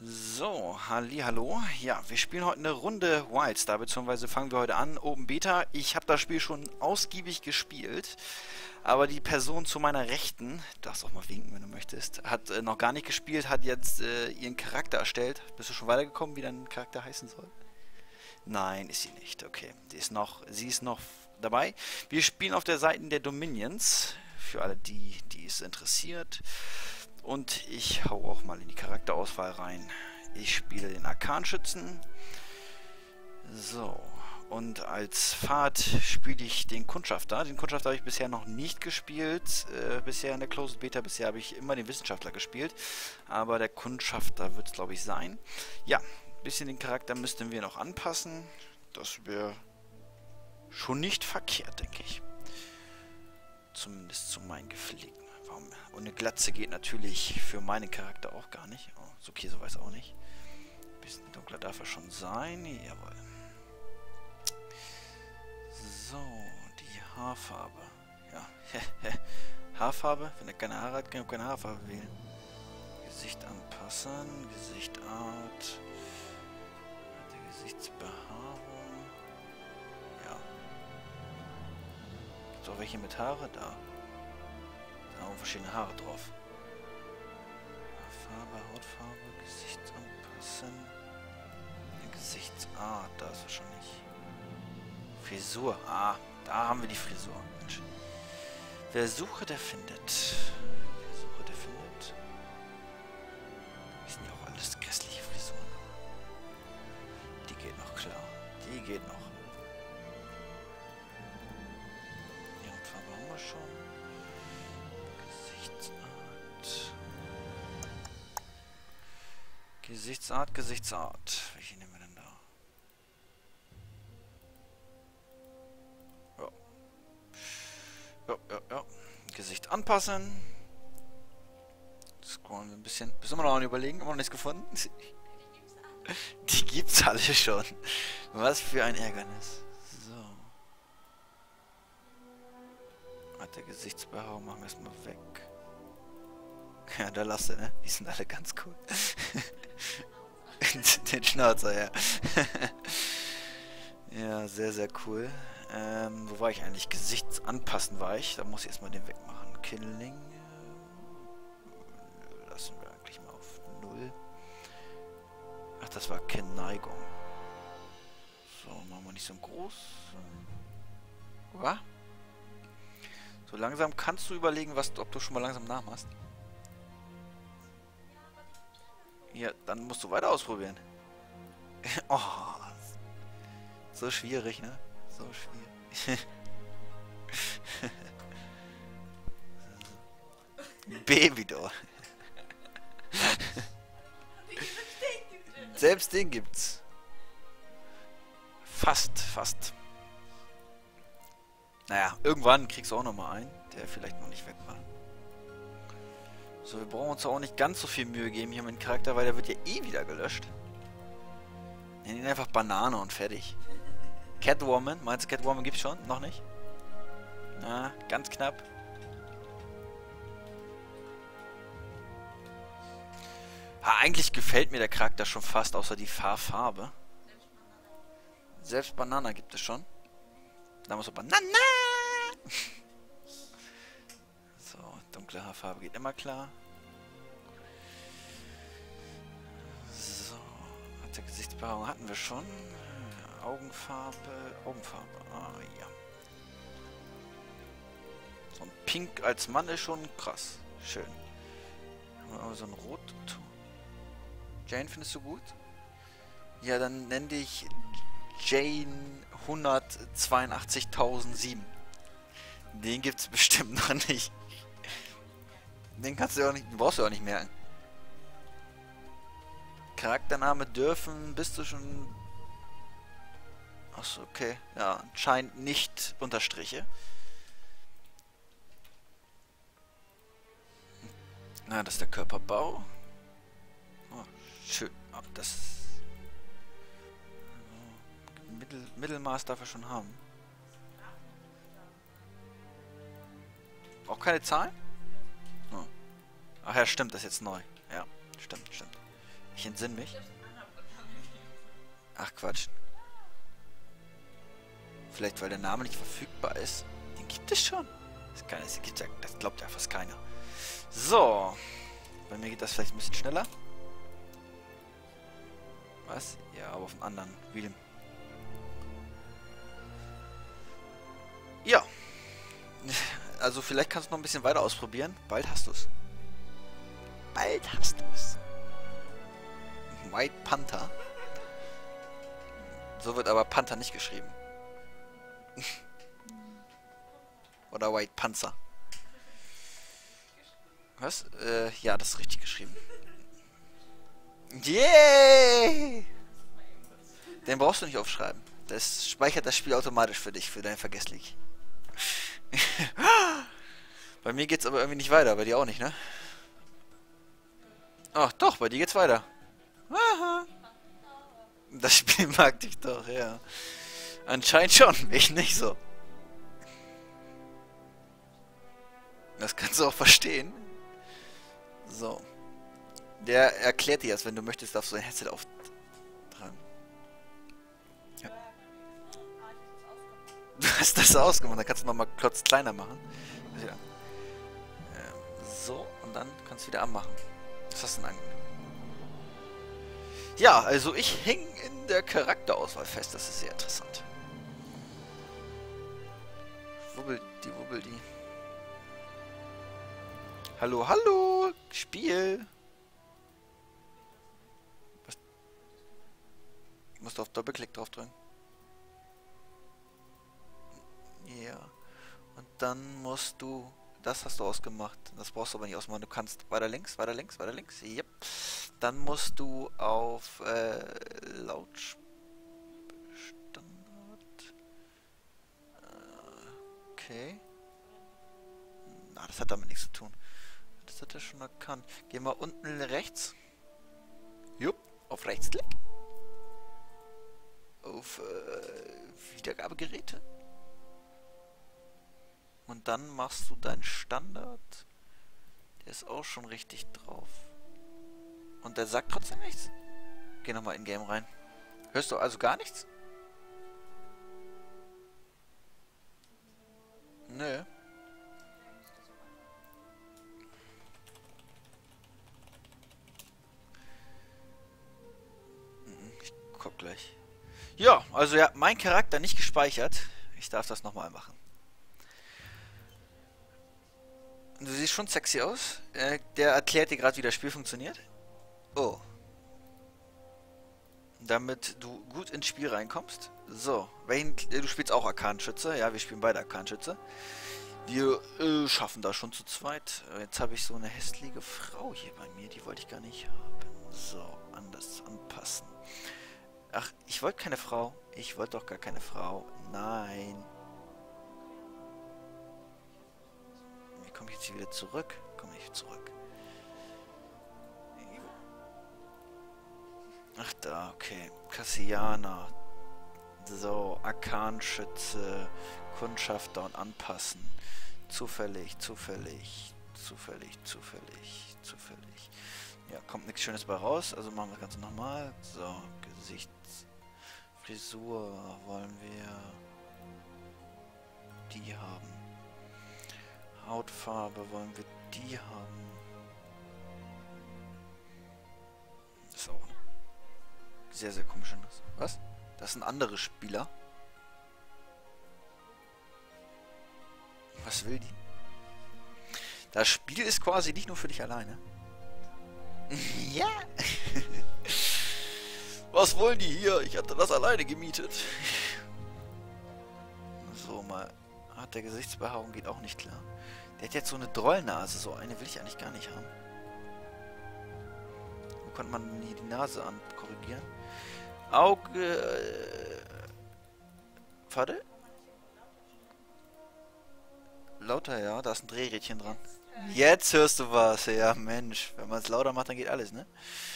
So, hallo. Ja, wir spielen heute eine Runde Wildstar, beziehungsweise fangen wir heute an, Open Beta. Ich habe das Spiel schon ausgiebig gespielt, aber die Person zu meiner Rechten, du darfst auch mal winken, wenn du möchtest, hat noch gar nicht gespielt, hat jetzt ihren Charakter erstellt. Bist du schon weitergekommen, wie dein Charakter heißen soll? Nein, ist sie nicht. Okay, sie ist noch dabei. Wir spielen auf der Seite der Dominions, für alle die es interessiert. Und ich hau auch mal in die Charakterauswahl rein. Ich spiele den Arkanschützen. So. Und als Pfad spiele ich den Kundschafter. Den Kundschafter habe ich bisher noch nicht gespielt. Bisher in der Closed Beta. Bisher habe ich immer den Wissenschaftler gespielt. Aber der Kundschafter wird es, glaube ich, sein. Ja, ein bisschen den Charakter müssten wir noch anpassen. Das wäre schon nicht verkehrt, denke ich. Zumindest zu meinen Gepflegten. Und eine Glatze geht natürlich für meinen Charakter auch gar nicht. Oh, so okay, so weiß auch nicht. Ein bisschen dunkler darf er schon sein. Jawohl. So, die Haarfarbe. Ja, Haarfarbe. Wenn er keine Haare hat, kann er auch keine Haarfarbe wählen. Gesicht anpassen. Gesichtart. Gesichtsbehaarung. Ja. Gibt es auch welche mit Haare? Da. Da haben verschiedene Haare drauf. Farbe, Hautfarbe, Gesicht anpassen. Gesichtsart, da ist wahrscheinlich. Frisur. Ah, da haben wir die Frisur. Mensch. Wer suche, der findet. Wer suche, der findet. Das sind ja auch alles grässliche Frisuren. Die geht noch klar. Die geht noch. Ja, und Farbe haben wir schon. Gesichtsart. Welche nehmen wir denn da? Ja. Gesicht anpassen. Scrollen wir ein bisschen. Bis immer noch an überlegen. Immer noch nichts gefunden. Die gibt's alle schon. Was für ein Ärgernis. So. Hat der Gesichtsbehaarung machen wir erstmal weg. Ja, da lasst ihr, ne? Die sind alle ganz cool. Den Schnauzer, ja. Ja, sehr, sehr cool. Wo war ich eigentlich? Gesichtsanpassen war ich. Da muss ich erstmal den wegmachen. Killing. Lassen wir eigentlich mal auf 0. Ach, das war Neigung. So, machen wir nicht so groß. Was? So langsam kannst du überlegen, ob du schon mal langsam nachmachst. Ja, dann musst du weiter ausprobieren. Oh, so schwierig, ne? So schwierig. Babydoll. Selbst den gibt's. Fast. Naja, irgendwann kriegst du auch nochmal einen, der vielleicht noch nicht weg war. So, wir brauchen uns auch nicht ganz so viel Mühe geben hier mit dem Charakter, weil der wird ja eh wieder gelöscht. Nennen ihn einfach Banane und fertig. Catwoman, meinst du Catwoman gibt's schon? Noch nicht? Na, ganz knapp. Ha, eigentlich gefällt mir der Charakter schon fast, außer die Farbe. Selbst Banana gibt es schon. Da muss so Banana! So, dunkle Haarfarbe geht immer klar. So, hat der Gesichtsbehaarung hatten wir schon. Augenfarbe. Ah, ja. So ein Pink als Mann ist schon krass. Schön. Aber so ein Rot. Jane findest du gut? Ja, dann nenn dich Jane 182.007. Den gibt's bestimmt noch nicht. Den kannst du auch nicht, brauchst du auch nicht merken. Charaktername dürfen, bist du schon... Achso, okay. Ja, anscheinend nicht Unterstriche. Na, das ist der Körperbau. Oh, schön. Oh, das... Mittelmaß darf er schon haben. Auch keine Zahlen? Oh. Ach ja, stimmt, das ist jetzt neu. Ja, stimmt. Ich entsinne mich. Ach Quatsch. Vielleicht weil der Name nicht verfügbar ist. Den gibt es schon. Das glaubt ja fast keiner. So. Bei mir geht das vielleicht ein bisschen schneller. Was? Ja, aber auf dem anderen Wheel. Ja. Also vielleicht kannst du noch ein bisschen weiter ausprobieren. Bald hast du es. Bald hast du es. White Panther. So wird aber Panther nicht geschrieben. Oder White Panzer. Was? Ja, das ist richtig geschrieben. Yay! Den brauchst du nicht aufschreiben. Das speichert das Spiel automatisch für dich, für dein Vergesslich. Bei mir geht's aber irgendwie nicht weiter, bei dir auch nicht, ne? Ach doch, bei dir geht's weiter. Aha. Das Spiel mag dich doch, ja. Anscheinend schon, ich nicht so. Das kannst du auch verstehen. So. Der erklärt dir das, wenn du möchtest, darfst du ein Headset auftragen. Ja. Du hast das ausgemacht, dann kannst du nochmal kurz kleiner machen. Ja. So, und dann kannst du wieder anmachen. Was hast du denn angefangen? Ja, also ich hing in der Charakterauswahl fest, das ist sehr interessant. Wubbelt die. Hallo, hallo! Spiel! Was? Musst du auf Doppelklick drauf drücken. Ja. Und dann musst du... Das hast du ausgemacht. Das brauchst du aber nicht ausmachen. Du kannst weiter links, weiter links, weiter links. Yep. Dann musst du auf Lautstandard. Okay. Na, das hat damit nichts zu tun. Das hat er schon erkannt. Geh mal unten rechts. Jupp, auf Rechtsklick. Auf Wiedergabegeräte. Und dann machst du deinen Standard. Der ist auch schon richtig drauf. Und der sagt trotzdem nichts. Geh nochmal in Game rein. Hörst du also gar nichts? Nö. Ich guck gleich. Ja, also ja, mein Charakter nicht gespeichert. Ich darf das nochmal machen. Du siehst schon sexy aus. Der erklärt dir gerade, wie das Spiel funktioniert. Oh. Damit du gut ins Spiel reinkommst. So, du spielst auch Arkanschütze. Ja, wir spielen beide Arkanschütze. Wir schaffen das schon zu zweit. Jetzt habe ich so eine hässliche Frau hier bei mir. Die wollte ich gar nicht haben. So, anders anpassen. Ach, ich wollte keine Frau. Ich wollte doch gar keine Frau. Nein. Wie komme ich jetzt hier wieder zurück? Komme ich zurück. Ach da, okay. Cassianer. So, Arkanschütze, Kundschafter und anpassen. Zufällig. Ja, kommt nichts Schönes bei raus, also machen wir das Ganze nochmal. So, Frisur wollen wir die haben. Hautfarbe wollen wir die haben. Das ist auch sehr, sehr komisch. Was? Das sind andere Spieler. Was will die? Das Spiel ist quasi nicht nur für dich alleine. Ja. Was wollen die hier? Ich hatte das alleine gemietet. So, mal. Art der Gesichtsbehaarung geht auch nicht klar. Der hat jetzt so eine Drollnase. So eine will ich eigentlich gar nicht haben. Wo konnte man nie die Nase korrigieren? Auge... Warte. Lauter, ja. Da ist ein Drehrädchen dran. Jetzt hörst du was. Ja, Mensch. Wenn man es lauter macht, dann geht alles, ne?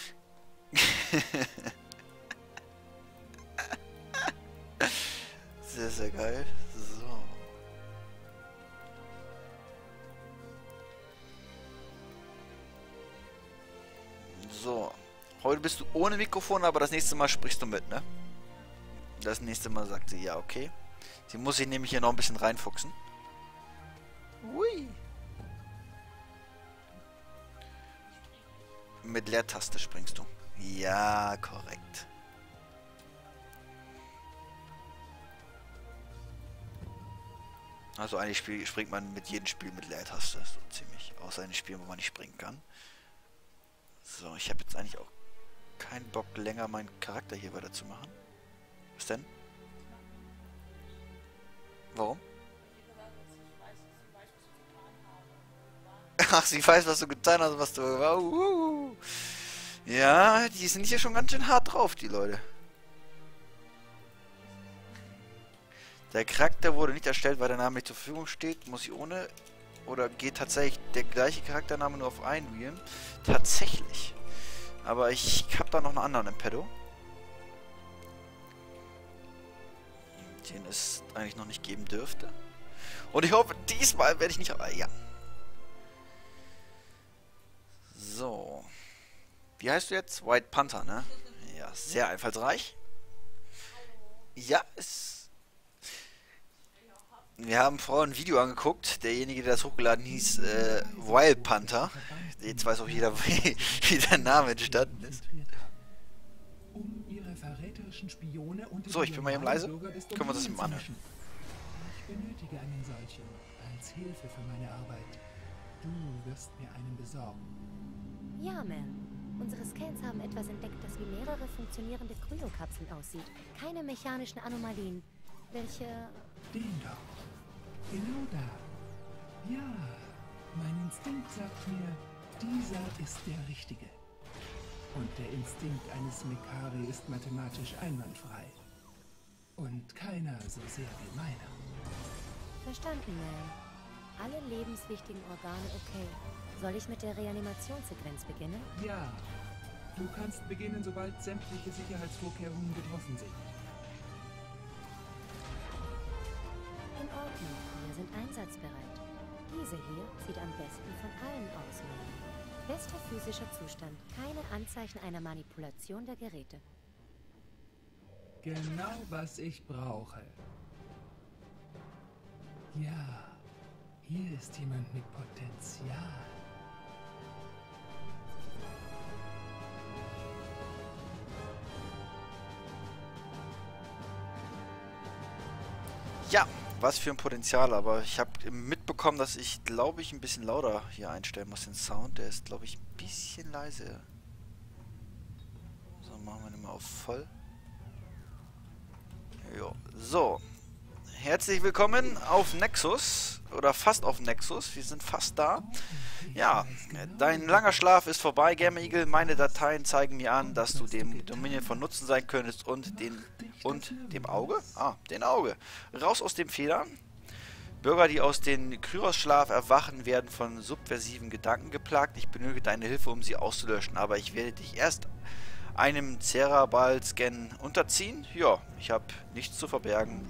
Sehr, sehr geil. So. So. Heute bist du ohne Mikrofon, aber das nächste Mal sprichst du mit, ne? Das nächste Mal sagt sie, ja, okay. Sie muss sich nämlich hier noch ein bisschen reinfuchsen. Ui. Mit Leertaste springst du. Ja, korrekt. Also eigentlich springt man mit jedem Spiel mit Leertaste, so ziemlich. Außer in den Spielen, wo man nicht springen kann. So, ich habe jetzt eigentlich auch keinen Bock länger meinen Charakter hier weiterzumachen. Was denn? Warum? Ach, sie weiß, was du getan hast, was du... Ja, die sind hier schon ganz schön hart drauf, die Leute. Der Charakter wurde nicht erstellt, weil der Name nicht zur Verfügung steht. Muss ich ohne... Oder geht tatsächlich der gleiche Charaktername nur auf einwählen? Tatsächlich. Aber ich habe da noch einen anderen im Pedo. Den es eigentlich noch nicht geben dürfte. Und ich hoffe, diesmal werde ich nicht... Aber ja. So. Wie heißt du jetzt? White Panther, ne? Ja, sehr einfallsreich. Ja, wir haben vorhin ein Video angeguckt. Derjenige, der das hochgeladen hieß, Wild Panther. Jetzt weiß auch jeder, wie der Name entstanden ist. So, ich bin mal eben leise. Können wir das eben anhören? Ich benötige einen solchen als Hilfe für meine Arbeit. Du wirst mir einen besorgen. Ja, Ma'am. Unsere Scans haben etwas entdeckt, das wie mehrere funktionierende Kryokapseln aussieht. Keine mechanischen Anomalien. Welche... Den da. Genau da. Ja, mein Instinkt sagt mir, dieser ist der Richtige. Und der Instinkt eines Mekari ist mathematisch einwandfrei. Und keiner so sehr wie meiner. Verstanden, Ma'am. Alle lebenswichtigen Organe okay. Soll ich mit der Reanimationssequenz beginnen? Ja. Du kannst beginnen, sobald sämtliche Sicherheitsvorkehrungen getroffen sind. In Ordnung, wir sind einsatzbereit. Diese hier sieht am besten von allen aus, Ma'am. Bester physischer Zustand, keine Anzeichen einer Manipulation der Geräte. Genau, was ich brauche. Ja, hier ist jemand mit Potenzial. Ja, was für ein Potenzial, aber ich habe mitbekommen, dass ich, glaube ich, ein bisschen lauter hier einstellen muss, den Sound. Der ist, glaube ich, ein bisschen leise. So, machen wir den mal auf voll. Jo, so. Herzlich willkommen auf Nexus, oder fast auf Nexus, wir sind fast da. Ja, dein langer Schlaf ist vorbei, Gamer Eagle. Meine Dateien zeigen mir an, dass du dem Dominion von Nutzen sein könntest und dem Auge? Ah, den Auge. Raus aus dem Federn. Bürger, die aus dem Kyros-Schlaf erwachen, werden von subversiven Gedanken geplagt. Ich benötige deine Hilfe, um sie auszulöschen, aber ich werde dich erst einem Cerebral-Scan unterziehen. Ja, ich habe nichts zu verbergen.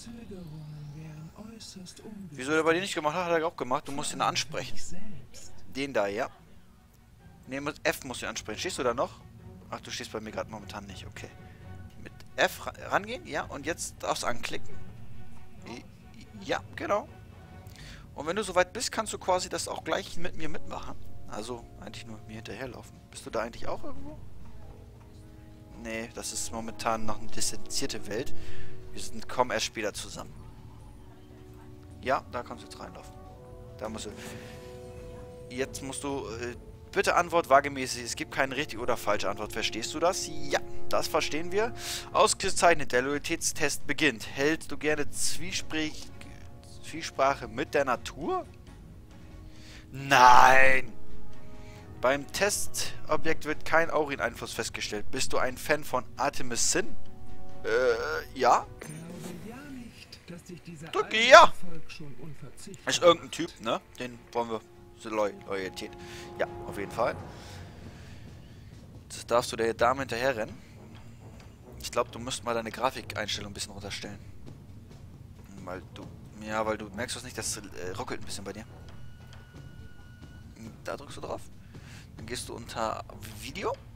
Wieso er bei dir nicht gemacht hat, hat er auch gemacht. Du musst ihn ansprechen. Den da, ja. Ne, mit F musst du ihn ansprechen. Stehst du da noch? Ach, du stehst bei mir gerade momentan nicht. Okay. Mit F rangehen, ja. Und jetzt darfst du anklicken. Ja, genau. Und wenn du soweit bist, kannst du quasi das auch gleich mit mir mitmachen. Also eigentlich nur mit mir hinterherlaufen. Bist du da eigentlich auch irgendwo? Nee, das ist momentan noch eine distanzierte Welt. Wir kommen erst später zusammen. Ja, da kannst du jetzt reinlaufen. Da musst du... Jetzt musst du... bitte Antwort wagemäßig. Es gibt keine richtige oder falsche Antwort. Verstehst du das? Ja, das verstehen wir. Ausgezeichnet. Der Loyalitätstest beginnt. Hältst du gerne Zwiesprache mit der Natur? Nein! Beim Testobjekt wird kein Aurin-Einfluss festgestellt. Bist du ein Fan von Artemis Sin? Ja. Drücke ja! Ist irgendein Typ, ne? Den wollen wir... Loyalität. Ja, auf jeden Fall. Jetzt darfst du der Dame hinterher rennen. Ich glaube, du musst mal deine Grafikeinstellung ein bisschen runterstellen. Weil du... Ja, weil du merkst das nicht, das ruckelt ein bisschen bei dir. Da drückst du drauf. Dann gehst du unter Video.